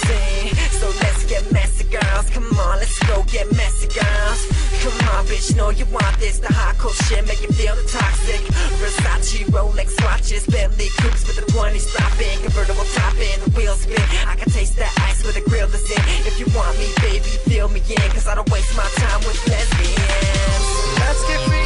scene. So let's get messy, girls. Come on, let's go get messy, girls. Come on, bitch, know you want this. The hardcore shit, make you feel the toxic. Versace, Rolex watches, Bentley coupes with the 20 stopping, convertible topping, the wheels spin. I can taste that ice where the grill is in. If you want me, baby, fill me in, cause I don't waste my time with lesbians. Let's get free.